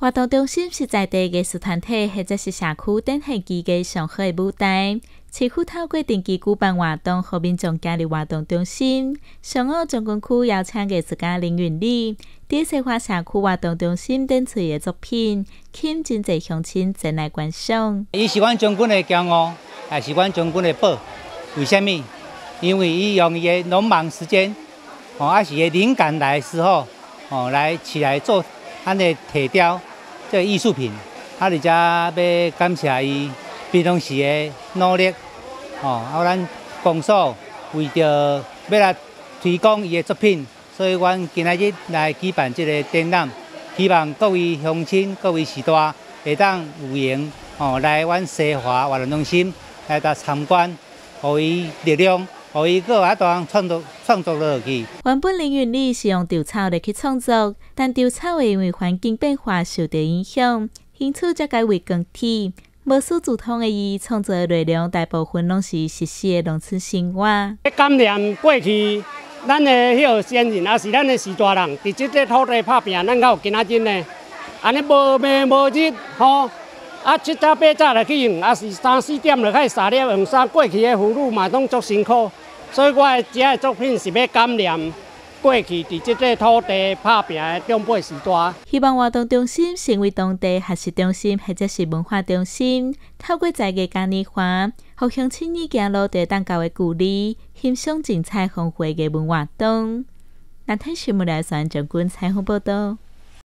活动中心是在地艺术团体或者是社区等系机构上好的舞台。市府透过定期举办活动，让民众加入活动中心。上午中关区邀请艺术家林云礼，在西华社区活动中心展出的作品，吸引真侪乡亲前来观赏。 伊是阮将军的骄傲，也是阮将军的宝。为什么？因为伊用伊的农忙时间，还是伊灵感来的时候，来起来做安尼铁雕这艺术品。而且要感谢伊平常时的努力。咱公所为着要来推广伊的作品，所以阮今仔日来举办这个展览，希望各位乡亲、各位时代会当有缘来阮西华活动中心来参观，互伊力量，互伊搁有当创作落去。 原本林云礼是用稻草来去创作，但稻草会因为环境变化受到影响，因此才改为钢铁。无师自通的伊创作的内容，大部分拢是实施的农村生活。 感念过去咱的迄个先人，也是咱的时代人，伫即个土地打拼，咱才有今仔日呢。安尼无暝无日七早八早来去用，也是3、4点就开始撒粒用衫。过去的妇女嘛拢足辛苦，所以我的这个作品是要感念过去伫即个土地打拼的长辈时代。 希望活动中心成为当地学习中心或者是文化中心，透过在地嘉年华，互乡亲意行路地当交的鼓励，欣赏精彩丰富的艺文活动。南天新闻台选将军采访报道。